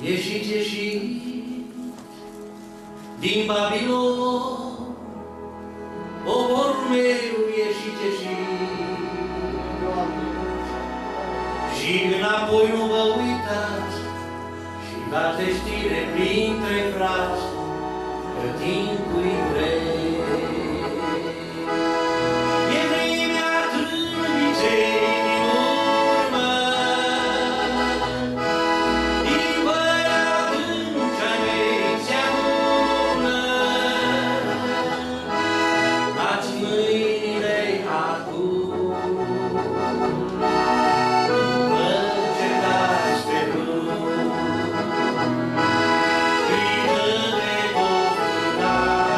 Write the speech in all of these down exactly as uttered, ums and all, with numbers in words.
ieșiți, ieșiți din Babilon, poporul meu, ieșiți, ieșiți, și înapoi nu vă uitați, și dați de știre printre frați, că timpul-i greu. E vremea trâmbiței din urmă, din băia adânca mei se adună, dați mâinile acum, vă certați pe drum, grijă-le tot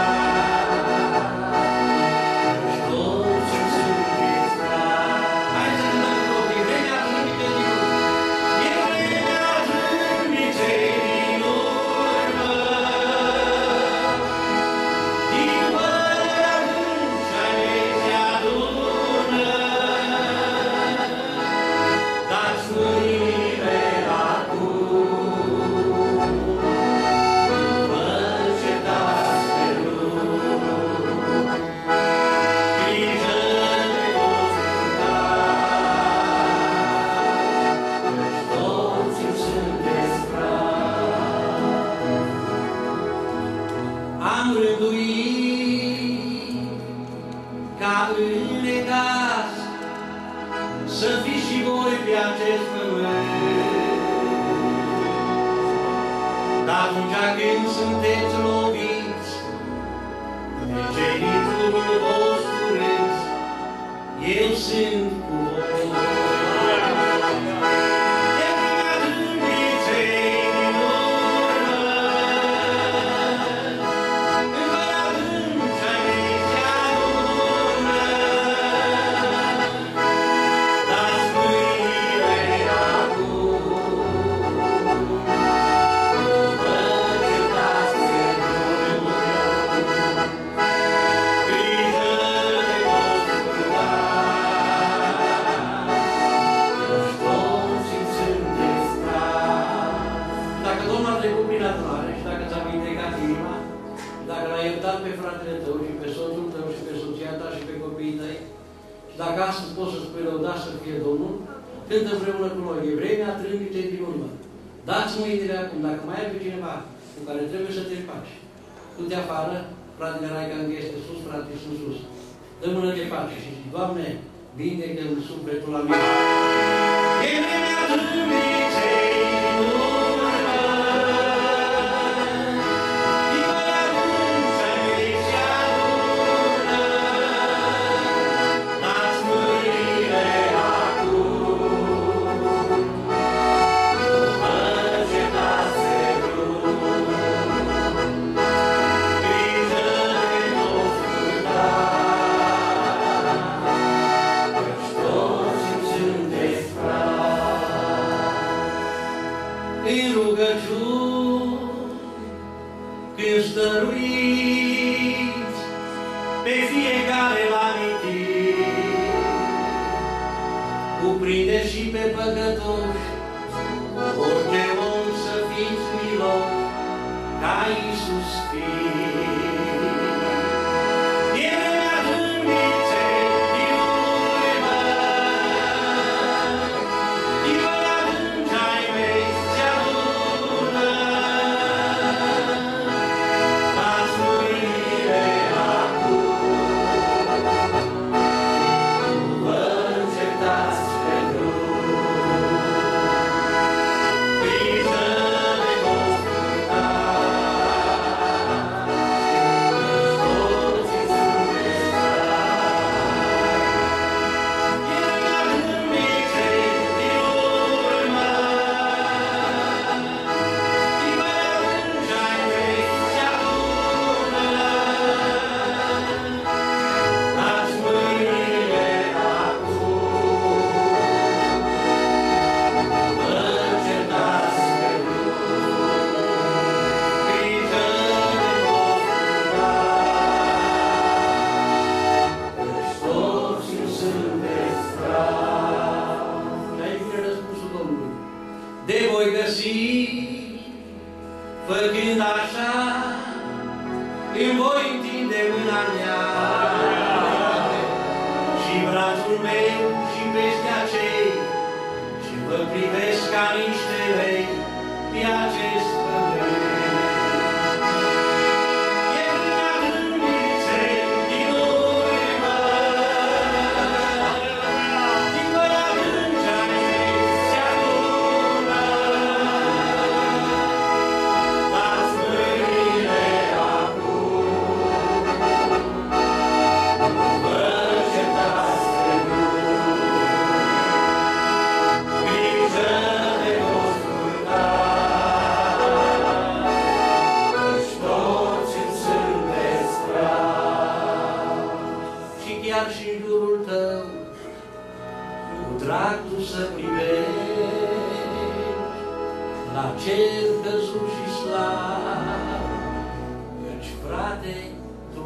am rânduit ca în necaz să fiți și voi pe acest pământ. Dar atunci când sunteți loviți de genitul vostru râs, eu sunt cu voi. Pe fratele tău și pe soțul tău și pe soția ta și pe copiii tăi, și dacă astăzi poți să spui lăudați să fie Domnul, cântă împreună cu noi. E vremea trâmbiței din urmă. Dați mâinile acum, dacă mai ai pe cineva cu care trebuie să te împaci. Du-te afară, fratele Raican este sus, frate, sunt sus. Dă mână de pace și zici, Doamne, vindecă-mi sufletul la mine. E vremea trâmbiței din urmă. În rugăciuni, când stăruiți, pe fiecare l-amintiți, cuprindeți și pe păcătoși, orice om să fiți miloși, ca Iisus fiind. E vremea trâmbiței din urmă, din băia adânca ai mei se adună, dați mâinile acum, vă încertați pe drum, grijă de vostru dar. și brațul meu și peste acei ce vă privesc ca niște lei pe acest pământ. E lumea rânduriței din urmă, din gura rângea-i se adună, dați mâinile acum, vă certați de drum, grijă de vostru dar, căci toți îmi sunteți pravi. Și chiar și în jurul tău, cu drag tu să privești la cer căzut și slab, căci frate tu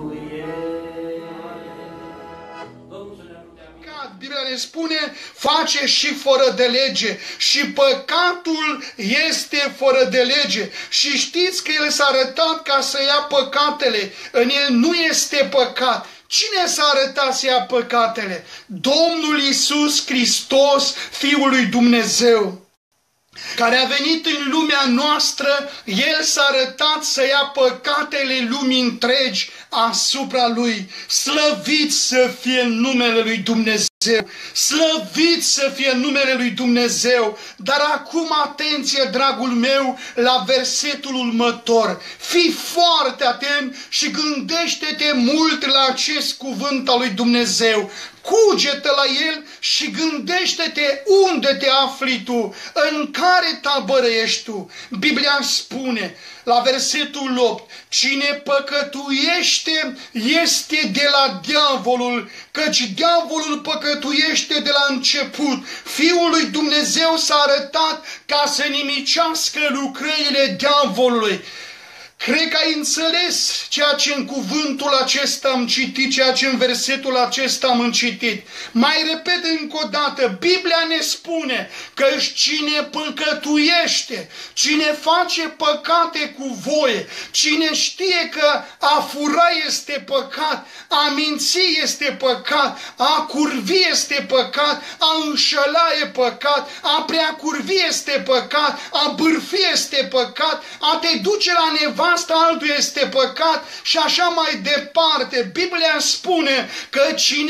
ești. Domnul să ne ajute, amin. Păcat, Biblia ne spune, face și fără de lege. Și păcatul este fără de lege. Și știți că El s-a arătat ca să ia păcatele. În El nu este păcat. Cine s-a arătat să ia păcatele? Domnul Iisus Hristos, Fiul lui Dumnezeu, care a venit în lumea noastră. El s-a arătat să ia păcatele lumii întregi asupra Lui. Slăvit să fie numele Lui Dumnezeu! Slăvit să fie numele Lui Dumnezeu! Dar acum atenție, dragul meu, la versetul următor. Fii foarte atent și gândește-te mult la acest cuvânt al Lui Dumnezeu. Cugetă la el și gândește-te unde te afli tu, în care tabără ești tu. Biblia spune la versetul opt, cine păcătuiește este de la diavolul, căci diavolul păcătuiește de la început. Fiul lui Dumnezeu s-a arătat ca să nimicească lucrările diavolului. Cred că ai înțeles ceea ce în cuvântul acesta am citit, ceea ce în versetul acesta am citit. Mai repet încă o dată, Biblia ne spune că cine păcătuiește, cine face păcate cu voie, cine știe că a fura este păcat, a minți este păcat, a curvi este păcat, a înșela e păcat, a prea curvi este păcat, a bârfi este păcat, a te duce la nevastă altul este păcat și așa mai departe. Biblia spune că cine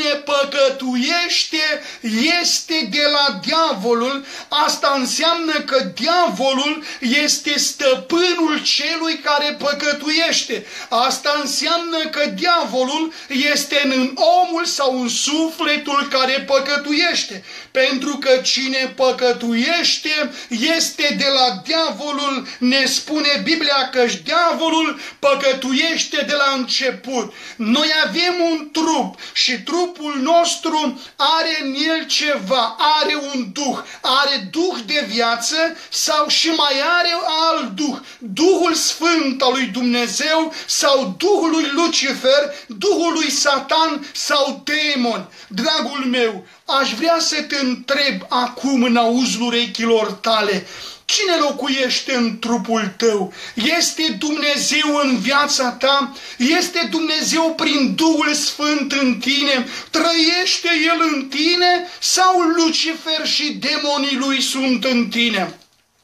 păcătuiește este de la diavolul. Asta înseamnă că diavolul este stăpânul celui care păcătuiește. Asta înseamnă că diavolul este în omul sau în sufletul care păcătuiește. Pentru că cine păcătuiește este de la diavolul, ne spune Biblia, că diavolul păcătuiește de la început. Noi avem un trup și trupul nostru are în el ceva, are un duh, are duh de viață sau și mai are alt duh, Duhul Sfânt al lui Dumnezeu sau Duhul lui Lucifer, Duhul lui Satan sau demon. Dragul meu, aș vrea să te întreb acum în auzul urechilor tale, cine locuiește în trupul tău? Este Dumnezeu în viața ta? Este Dumnezeu prin Duhul Sfânt în tine? Trăiește El în tine? Sau Lucifer și demonii lui sunt în tine?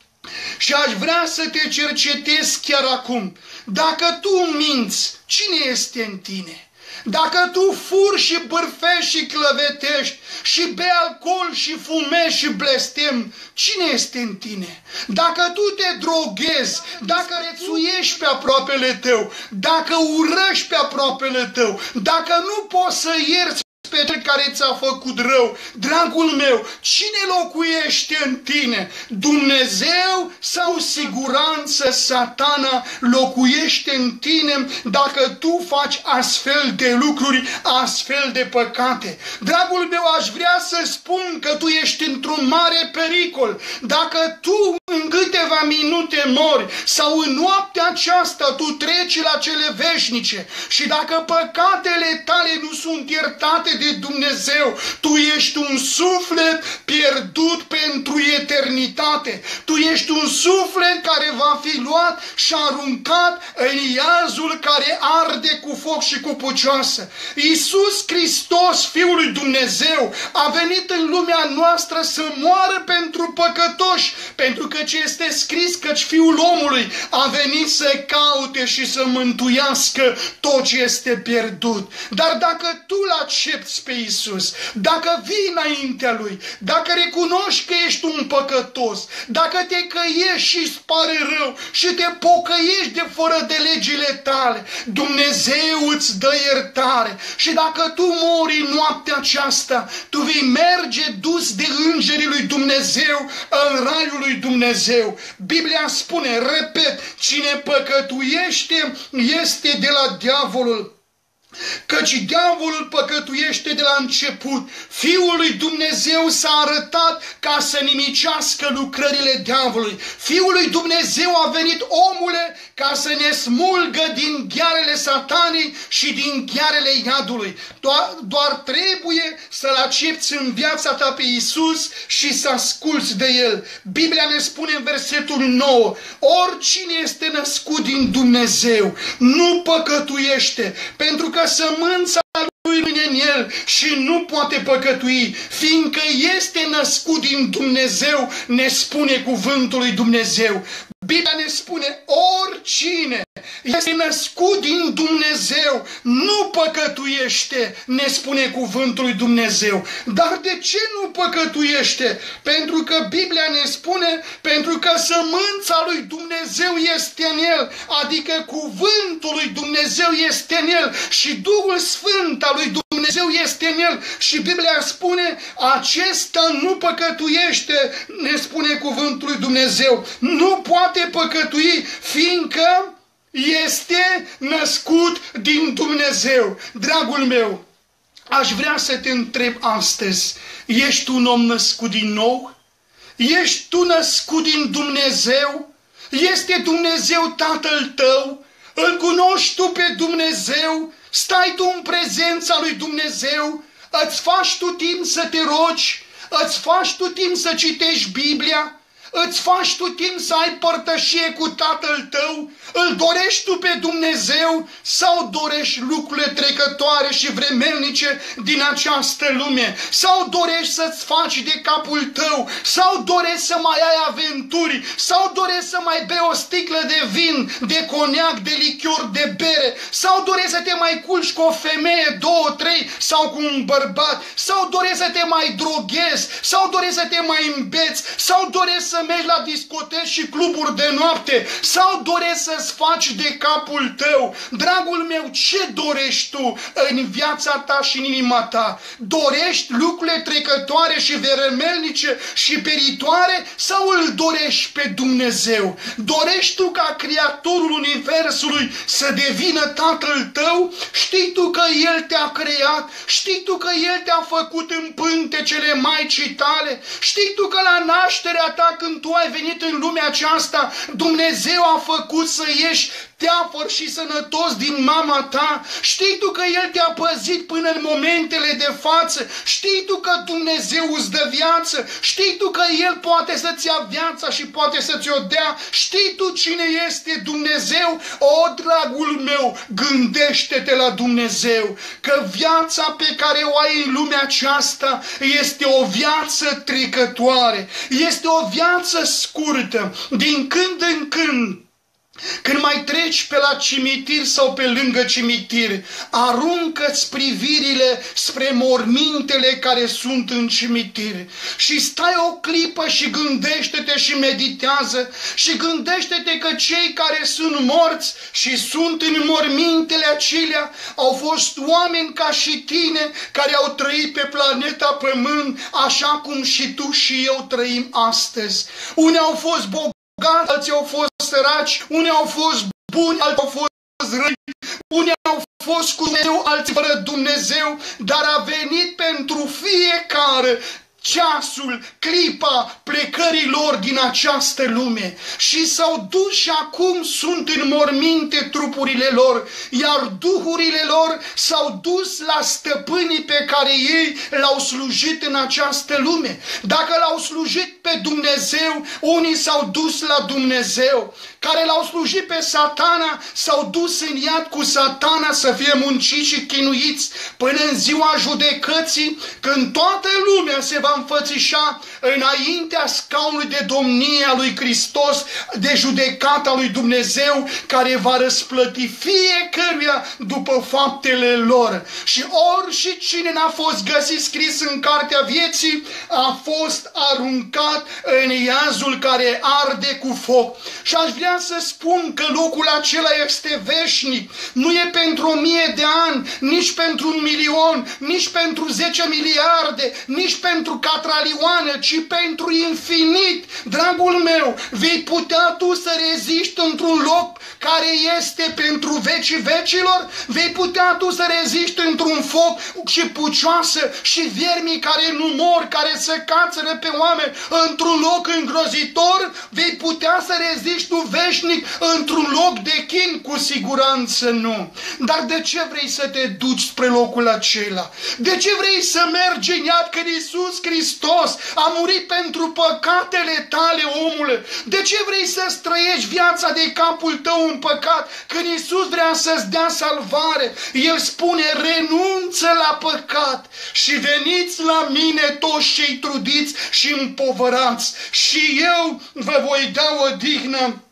Și aș vrea să te cercetezi chiar acum. Dacă tu minți, cine este în tine? Dacă tu furi și bârfești și clăvetești și bei alcool și fumezi și blestem, cine este în tine? Dacă tu te droghezi, dacă rețuiești pe aproapele tău, dacă urăști pe aproapele tău, dacă nu poți să ierți pe cel care ți-a făcut rău, dragul meu, cine locuiește în tine? Dumnezeu sau siguranță Satana locuiește în tine dacă tu faci astfel de lucruri, astfel de păcate? Dragul meu, aș vrea să spun că tu ești într-un mare pericol. Dacă tu în câteva minute mori sau în noaptea aceasta tu treci la cele veșnice și dacă păcatele tale nu sunt iertate de Dumnezeu, tu ești un suflet pierdut pentru eternitate. Tu ești un suflet care va fi luat și aruncat în iazul care arde cu foc și cu pucioasă. Iisus Hristos, Fiul lui Dumnezeu, a venit în lumea noastră să moară pentru păcătoși, pentru că ce este scris, căci Fiul omului a venit să caute și să mântuiască tot ce este pierdut. Dar dacă tu îl accepți pe Iisus, dacă vii înaintea Lui, dacă recunoști că ești un păcătos, dacă te căiești și îți pare rău și te pocăiești de fără de legile tale, Dumnezeu îți dă iertare. Și dacă tu mori în noaptea aceasta, tu vei merge dus de îngerii lui Dumnezeu în raiul lui Dumnezeu. Biblia spune, repet, cine păcătuiește este de la diavolul. Căci diavolul păcătuiește de la început. Fiul lui Dumnezeu s-a arătat ca să nimicească lucrările diavolului. Fiul lui Dumnezeu a venit, omule, ca să ne smulgă din ghearele satanei și din ghearele iadului. Doar, doar trebuie să-L accepți în viața ta pe Iisus și să asculți de El. Biblia ne spune în versetul nouă, oricine este născut din Dumnezeu nu păcătuiește, pentru că sămânța lui rămâne în el și nu poate păcătui, fiindcă este născut din Dumnezeu, ne spune cuvântul lui Dumnezeu. Biblia ne spune, oricine este născut din Dumnezeu nu păcătuiește, ne spune cuvântul lui Dumnezeu. Dar de ce nu păcătuiește? Pentru că Biblia ne spune, pentru că sămânța lui Dumnezeu este în el, adică cuvântul lui Dumnezeu este în el și Duhul Sfânt al lui Dumnezeu este în el. Și Biblia spune, acesta nu păcătuiește, ne spune cuvântul lui Dumnezeu. Nu poate păcătui, fiindcă este născut din Dumnezeu. Dragul meu, aș vrea să te întreb astăzi, ești un om născut din nou? Ești tu născut din Dumnezeu? Este Dumnezeu Tatăl tău? Îl cunoști tu pe Dumnezeu? Stai tu în prezența lui Dumnezeu? Îți faci tu timp să te rogi? Îți faci tu timp să citești Biblia? Îți faci tu timp să ai părtășie cu Tatăl tău? Îl dorești tu pe Dumnezeu sau dorești lucrurile trecătoare și vremelnice din această lume? Sau dorești să-ți faci de capul tău? Sau dorești să mai ai aventuri? Sau dorești să mai bei o sticlă de vin, de coniac, de lichior, de bere? Sau dorești să te mai culci cu o femeie, două, trei, sau cu un bărbat? Sau dorești să te mai droghezi? Sau dorești să te mai îmbeți? Sau dorești să mergi la discoteci și cluburi de noapte? Sau dorești să-ți faci de capul tău? Dragul meu, ce dorești tu în viața ta și în inima ta? Dorești lucrurile trecătoare și veremelnice și peritoare sau îl dorești pe Dumnezeu? Dorești tu ca Creatorul Universului să devină Tatăl tău? Știi tu că El te-a creat? Știi tu că El te-a făcut în pântecele Maicii tale? Știi tu că la nașterea ta, când tu ai venit în lumea aceasta, Dumnezeu a făcut să ieși teafăr și sănătos din mama ta? Știi tu că El te-a păzit până în momentele de față? Știi tu că Dumnezeu îți dă viață? Știi tu că El poate să-ți ia viața și poate să ți-o dea? Știi tu cine este Dumnezeu? O, dragul meu, gândește-te la Dumnezeu, că viața pe care o ai în lumea aceasta este o viață trecătoare, este o viață scurtă. Din când în când, când mai treci pe la cimitir sau pe lângă cimitir, aruncă-ți privirile spre mormintele care sunt în cimitir și stai o clipă și gândește-te și meditează și gândește-te că cei care sunt morți și sunt în mormintele acelea au fost oameni ca și tine, care au trăit pe planeta Pământ așa cum și tu și eu trăim astăzi. Unii au fost bogați, alții au fost săraci, unii au fost buni, alții au fost răi, unii au fost cu Dumnezeu, alții fără Dumnezeu, dar a venit pentru fiecare ceasul, clipa plecării lor din această lume și s-au dus și acum sunt în morminte trupurile lor, iar duhurile lor s-au dus la stăpânii pe care ei l-au slujit în această lume. Dacă l-au slujit pe Dumnezeu, unii s-au dus la Dumnezeu. Care l-au slujit pe Satana s-au dus în iad cu Satana să fie munciți și chinuiți până în ziua judecății, când toată lumea se va înfățișa înaintea scaunului de domnie a lui Hristos, de judecata lui Dumnezeu, care va răsplăti fiecăruia după faptele lor. Și ori și cine n-a fost găsit scris în cartea vieții a fost aruncat în iazul care arde cu foc. Și aș vrea să spun că locul acela este veșnic. Nu e pentru o mie de ani, nici pentru un milion, nici pentru zece miliarde, nici pentru catralioane, ci pentru infinit. Dragul meu, vei putea tu să reziști într-un loc care este pentru vecii vecilor? Vei putea tu să reziști într-un foc și pucioasă și viermii care nu mor, care se cațără pe oameni într-un loc îngrozitor? Vei putea să reziști tu veșnic într-un loc de chin? Cu siguranță nu. Dar de ce vrei să te duci spre locul acela? De ce vrei să mergi în iad când Iisus Hristos a murit pentru păcatele tale, omule? De ce vrei să străiești viața de capul tău în păcat când Iisus vrea să-ți dea salvare? El spune: renunță la păcat și veniți la mine toți cei trudiți și împovărați și eu vă voi da odihnă.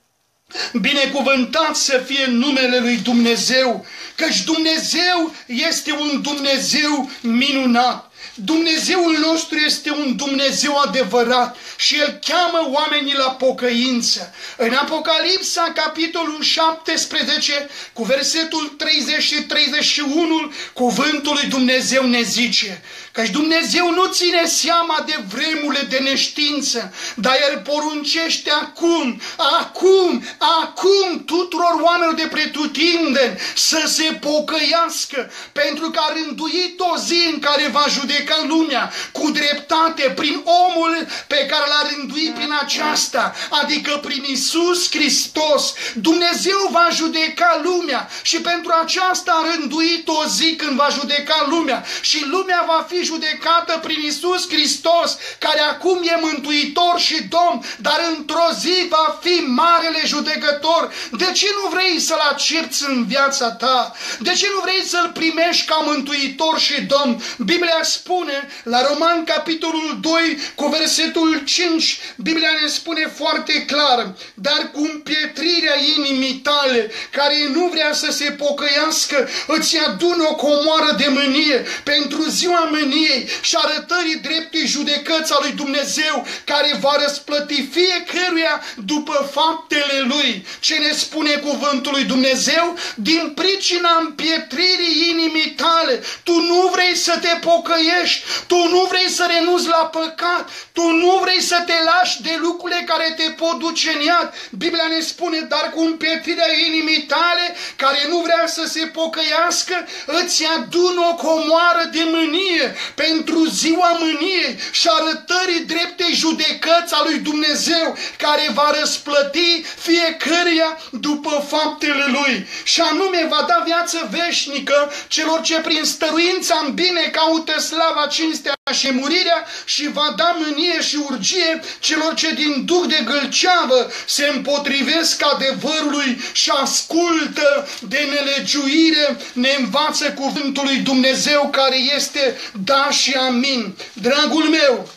Binecuvântat să fie numele lui Dumnezeu, căci Dumnezeu este un Dumnezeu minunat. Dumnezeul nostru este un Dumnezeu adevărat și El cheamă oamenii la pocăință. În Apocalipsa, capitolul șaptesprezece, cu versetul treizeci și treizeci și unu, cuvântul lui Dumnezeu ne zice: căci Dumnezeu nu ține seama de vremurile de neștiință, dar El poruncește acum, acum, acum tuturor oamenilor de pretutindeni să se pocăiască, pentru că a rânduit o zi în care va judeca lumea cu dreptate prin omul pe care l-a rânduit prin aceasta, adică prin Iisus Hristos. Dumnezeu va judeca lumea și pentru aceasta a rânduit o zi când va judeca lumea și lumea va fi judecată prin Iisus Hristos, care acum e mântuitor și Domn, dar într-o zi va fi marele judecător. De ce nu vrei să-L accepți în viața ta? De ce nu vrei să-L primești ca mântuitor și Domn? Biblia spune la Roman, capitolul doi, cu versetul cinci, Biblia ne spune foarte clar: dar cu împietrirea inimii tale, care nu vrea să se pocăiască, îți adună o comoară de mânie pentru ziua mâniei și arătării dreptei judecăți a lui Dumnezeu, care va răsplăti fiecăruia după faptele lui. Ce ne spune cuvântul lui Dumnezeu? Din pricina împietririi inimii tale, tu nu vrei să te pocăiești, tu nu vrei să renunți la păcat, tu nu vrei să te lași de lucrurile care te pot duce în iad. Biblia ne spune: dar cu împietrirea inimii tale, care nu vrea să se pocăiască, îți adună o comoară de mânie pentru ziua mâniei și arătării dreptei judecăți a lui Dumnezeu, care va răsplăti fiecăruia după faptele lui, și anume va da viață veșnică celor ce prin stăruința în bine caută slava, cinstea și murirea, și va da mânie și urgie celor ce din duh de gâlceavă se împotrivesc adevărului și ascultă de nelegiuire. Ne învață cuvântul lui Dumnezeu, care este da și amin. Dragul meu,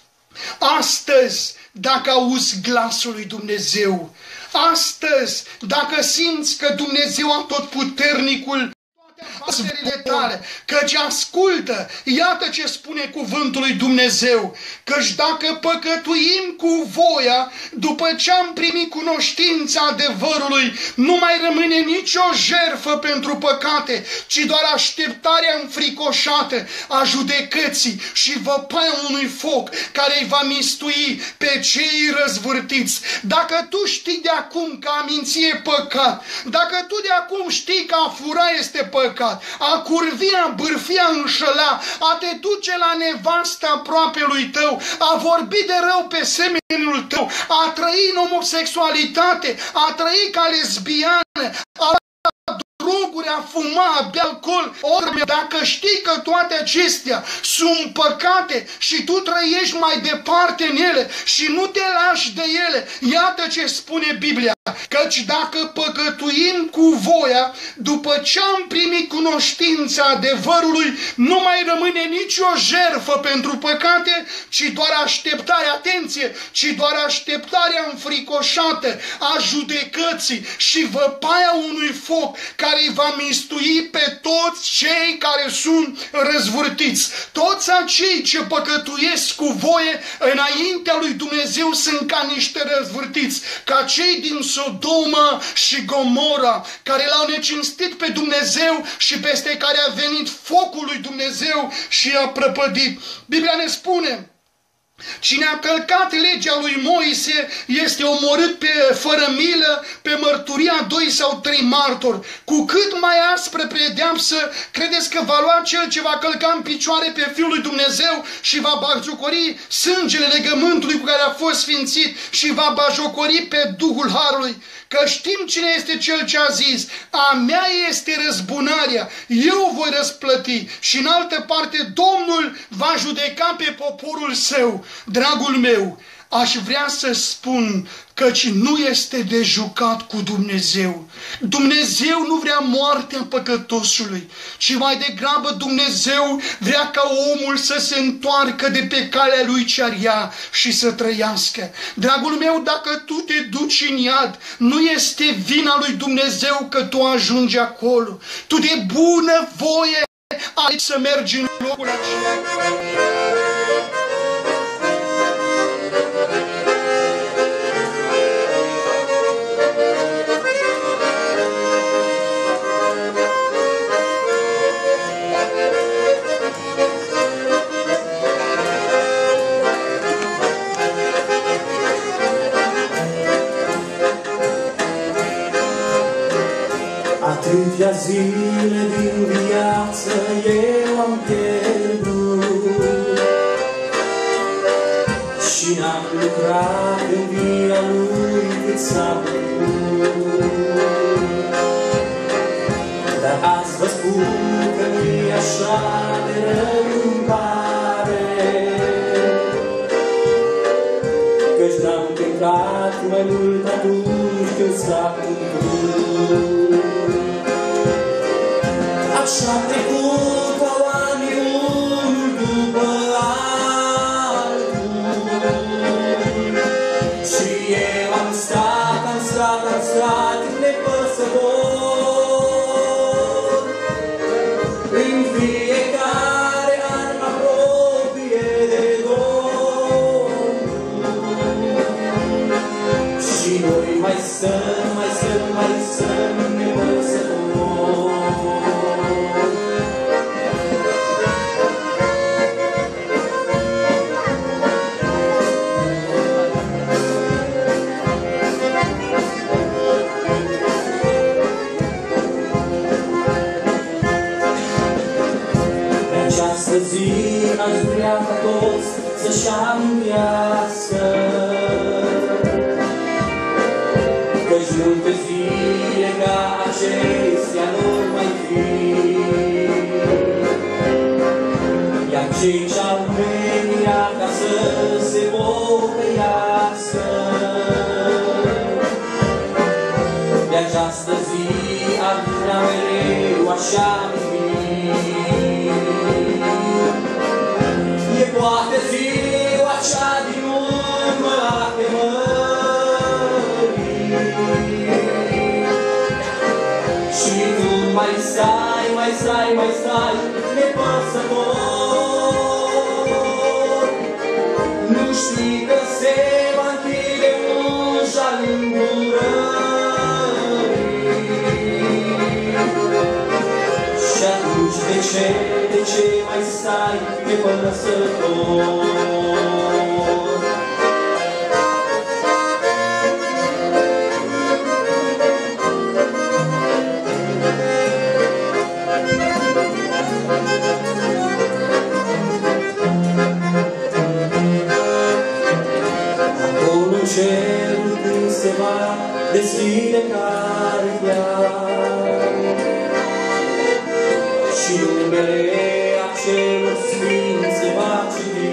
astăzi, dacă auzi glasul lui Dumnezeu, astăzi, dacă simți că Dumnezeu Atotputernicul afacerile tale, căci ascultă, iată ce spune cuvântul lui Dumnezeu: căci dacă păcătuim cu voia, după ce am primit cunoștința adevărului, nu mai rămâne nicio jertfă pentru păcate, ci doar așteptarea înfricoșată a judecății și văpaia unui foc care îi va mistui pe cei răzvârtiți. Dacă tu știi de acum că a minți e păcat, dacă tu de acum știi că a fura este păcat, neadevărat, a curvi, a bârfi, a înșela, a te duce la nevasta aproapelui tău, a vorbi de rău pe semenul tău, a trăi în homosexualitate, a trăi ca lesbiană, a droguri, a fuma, a bea alcool. Ori, dacă știi că toate acestea sunt păcate și tu trăiești mai departe în ele și nu te lași de ele, iată ce spune Biblia. Căci dacă păcătuim cu voia, după ce am primit cunoștința adevărului, nu mai rămâne nicio jertfă pentru păcate, ci doar așteptarea, atenție, ci doar așteptarea înfricoșată a judecății și văpaia unui foc care îi va mistui pe toți cei care sunt răzvârtiți. Toți acei ce păcătuiesc cu voie înaintea lui Dumnezeu sunt ca niște răzvârtiți, ca cei din Sodoma și Gomora, care l-au necinstit pe Dumnezeu și peste care a venit focul lui Dumnezeu și i-a prăpădit. Biblia ne spune: cine a călcat legea lui Moise este omorât pe, fără milă, pe mărturia a doi sau trei martori. Cu cât mai aspră pedeapsă credeți că va lua cel ce va călca în picioare pe Fiul lui Dumnezeu și va batjocori sângele legământului cu care a fost sfințit și va batjocori pe Duhul Harului? Că știm cine este cel ce a zis: a mea este răzbunarea, eu voi răsplăti. Și în altă parte Domnul va judeca pe poporul său. Dragul meu, aș vrea să spun căci nu este de jucat cu Dumnezeu. Dumnezeu nu vrea moartea păcătosului, ci mai degrabă Dumnezeu vrea ca omul să se întoarcă de pe calea lui cea rea și să trăiască. Dragul meu, dacă tu te duci în iad, nu este vina lui Dumnezeu că tu ajungi acolo. Tu de bună voie ai să mergi în locul acela. Atâtea zile din viață eu am pierdut și n-am lucrat în via lui cât s-a putut. Dar azi vă spun că nu-i așa de rău îmi pare, căci n-am cântat mai mult atunci când s-a putut. Așa trecut ca anii unul după altul și eu am stat, am stat, am stat nepăsător în fiecare an mă apropie de Domnul și noi mai stăm, mai stăm, mai stăm nepăsător. Această zi aș vrea ca toți să-și amintească, căci multe zile ca acestea nu mai fi. Iar cei ce-au venia ca să se pocăiască, de această zi ar vrea mereu așa fi. E poate ziua cea din urmă a chemării și tu mai stai, mai stai, mai stai nepăsător. Nu știi că se va închide ușa îndurării și atunci de ce, de ce mai stai nepăsător? deschide cartea și numele acelor sfinți se va citi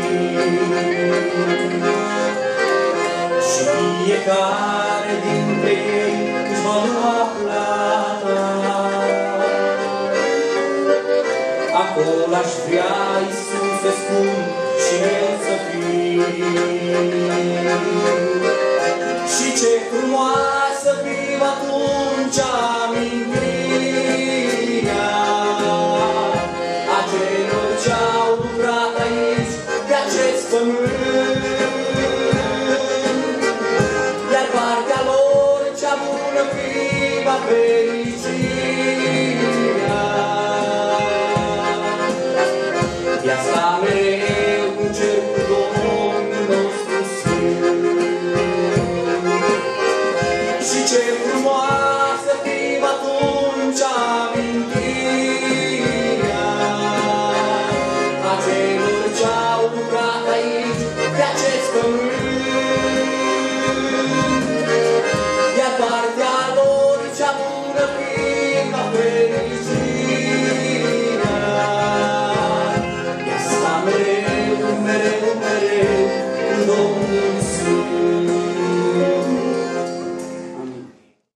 și fiecare dintre ei își va lua plata. Acolo aș vrea, Iisuse, spun și El să fii. Și ce frumoasă fiu atunci amintirea a celor ce-au lucrat aici pe acest pământ, iar partea lor cea bună fiva fericirea. Ea sta mereu în cer cu Domnul nostru sfânt. Și ce frumoasă fiu atunci amintirea a celor ce-au lucrat aici pe acest pământ,